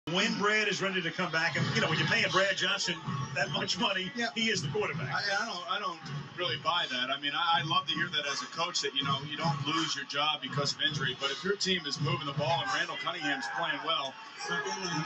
When Brad is ready to come back, and when you're paying Brad Johnson that much money, he is the quarterback. I don't really buy that. I mean, I love to hear that as a coach that you don't lose your job because of injury. But if your team is moving the ball and Randall Cunningham's playing well,